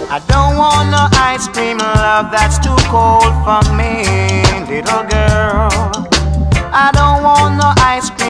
I don't want no ice cream, love, that's too cold for me, little girl. I don't want no ice